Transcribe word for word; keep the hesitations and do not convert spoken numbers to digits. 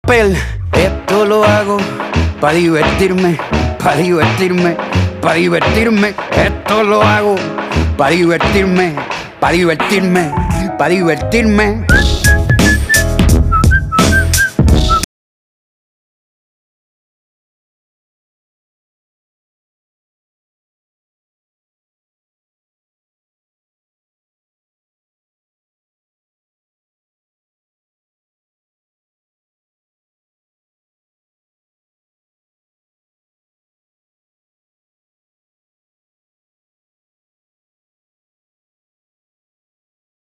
papel. Esto lo hago pa' divertirme, pa' divertirme, pa' divertirme. Esto lo hago pa' divertirme, pa' divertirme, pa' divertirme.